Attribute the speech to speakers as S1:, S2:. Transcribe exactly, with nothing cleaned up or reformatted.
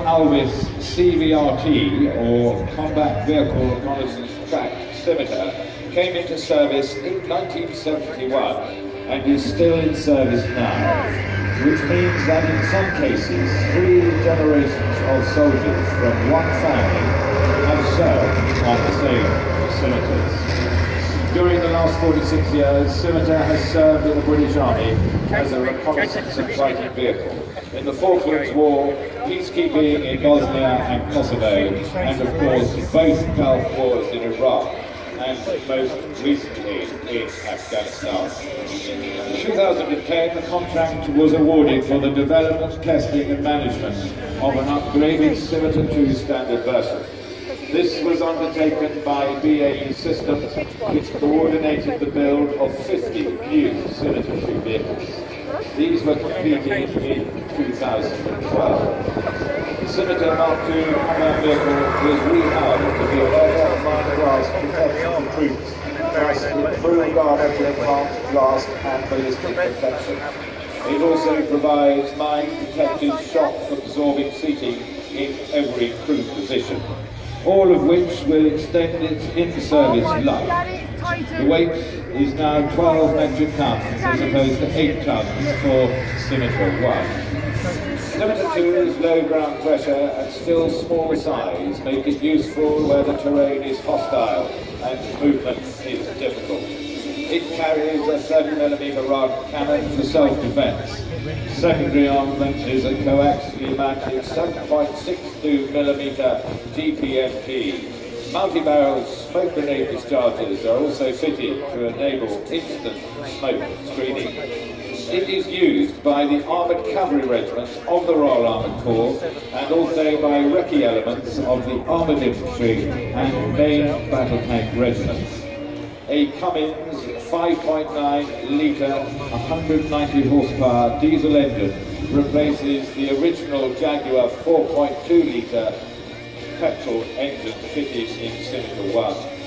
S1: Alvis C V R T, or Combat Vehicle Reconnaissance Tracked Scimitar, came into service in nineteen seventy-one and is still in service now, which means that in some cases three generations of soldiers from one family have served on the same scimitars. During the last forty-six years, Scimitar has served in the British Army as a reconnaissance and fighting vehicle in the Falklands War, peacekeeping in Bosnia and Kosovo, and of course both Gulf Wars in Iraq, and most recently in Afghanistan. In two thousand ten, the contract was awarded for the development, testing and management of an upgraded Scimitar two standard version. This was undertaken by B A E Systems, which coordinated the build of fifty new Scimitar two vehicles. These were completed in two thousand twelve. The Scimitar Mark two combat vehicle was rehired to be a better mine-class protection for troops, plus improved armour to enhance blast and ballistic protection. It also provides mine-protected, shock-absorbing seating in every crew position, all of which will extend its in-service life. The weight is now twelve metric tons as opposed to eight tons for Scimitar one. Scimitar two is low ground pressure and still small size make it useful where the terrain is hostile and movement is difficult. It carries a thirty millimeter rod cannon for self-defense. Secondary armament is a coaxially mounted seven point six two millimeter G P M P. Multi-barrel smoke grenade dischargers are also fitted to enable instant smoke screening. It is used by the Armoured Cavalry Regiments of the Royal Armoured Corps and also by recce elements of the Armoured Infantry and main battle tank regiments. A Cummins five point nine litre, one hundred ninety horsepower diesel engine replaces the original Jaguar four point two litre petrol engine fitted in Scimitar one.